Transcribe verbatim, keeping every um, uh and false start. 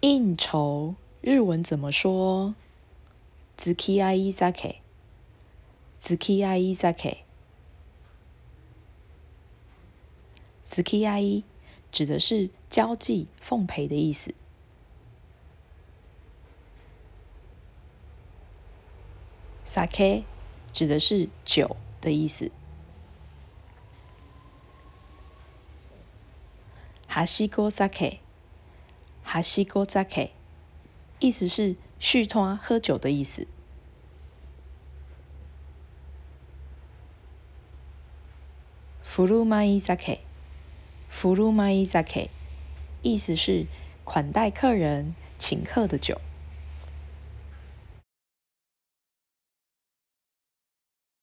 应酬日文怎么说？付き合い酒。付き合い酒。付き合い指的是交际、奉陪的意思。酒指的是酒的意思。はしご酒。はしご酒意思是续摊喝酒的意思。ふるまい酒。ふるまい酒意思是款待客人、请客的酒。